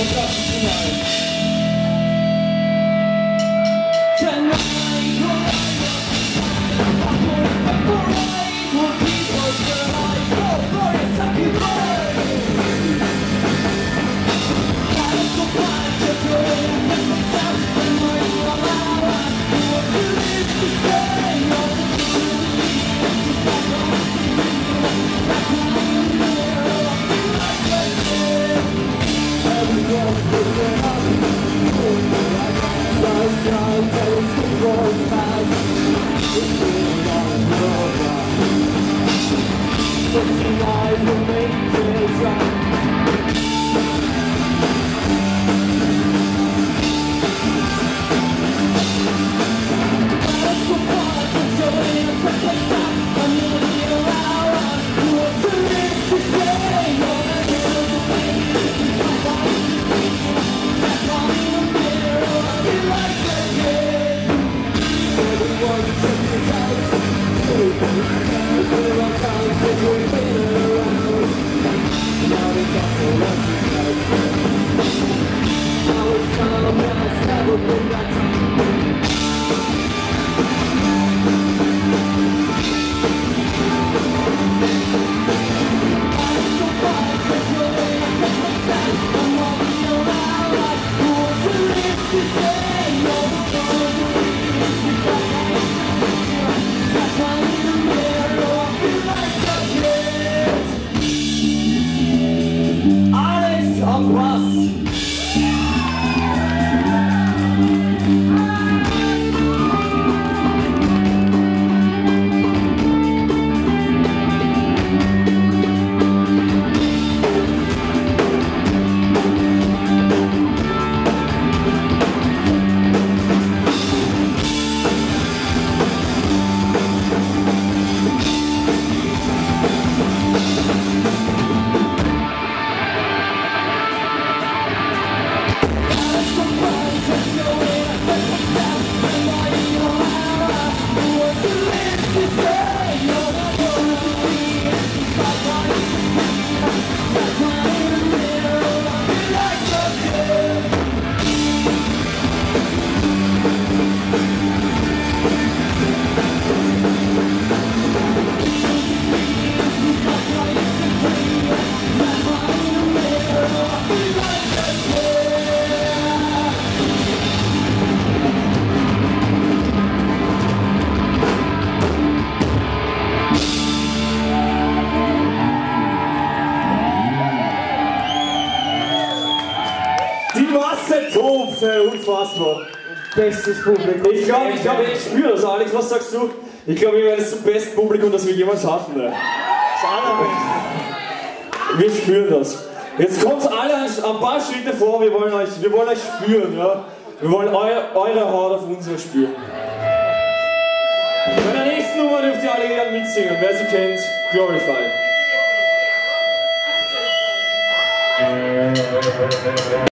Unfassbar. Bestes Publikum. Ich glaube, ich spüre das, Alex. Was sagst du? Ich glaube, wir werden das beste Publikum, das wir jemals hatten. Ne? Das allerbeste. Wir spüren das. Jetzt kommt alle ein paar Schritte vor, wir wollen euch spüren. Ja? Wir wollen eure Haut auf unsere spüren. Bei der nächsten Nummer dürft ihr alle gerne mitsingen. Wer sie kennt, Glorify.